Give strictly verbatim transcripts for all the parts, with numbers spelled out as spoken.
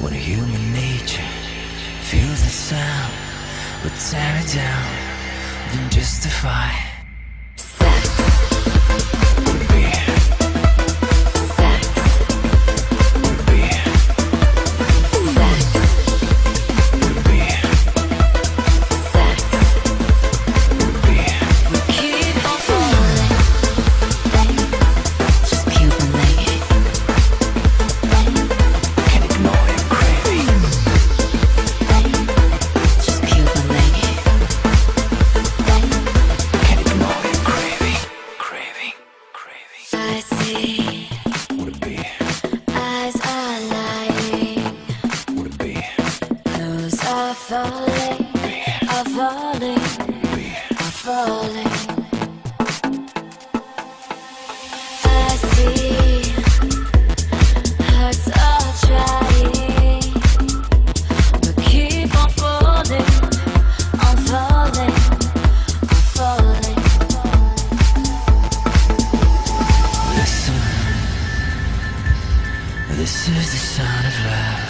When human nature feels the sound, we'll tear it down, then justify. Falling, I'm falling, I'm falling. I see hearts are trying, but keep on falling, I'm falling, I'm falling. Listen, this is the sound of love.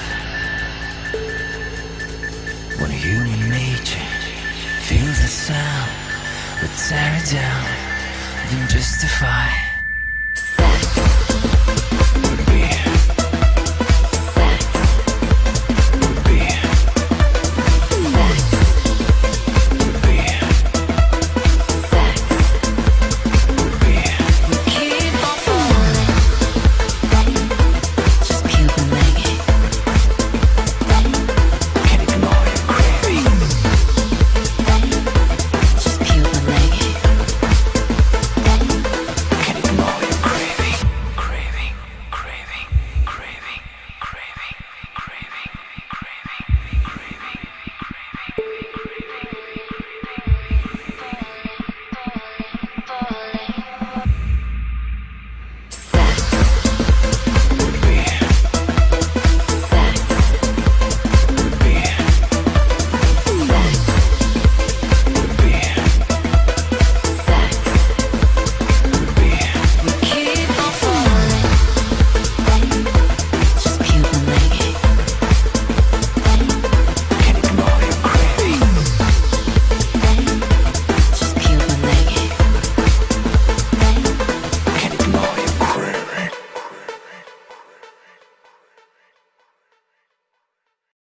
When human nature feels the sound, we'll tear it down, then justify.